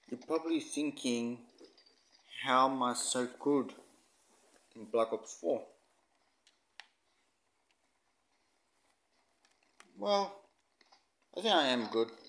You're probably thinking, how am I so good in Black Ops 4? Well, I think I am good.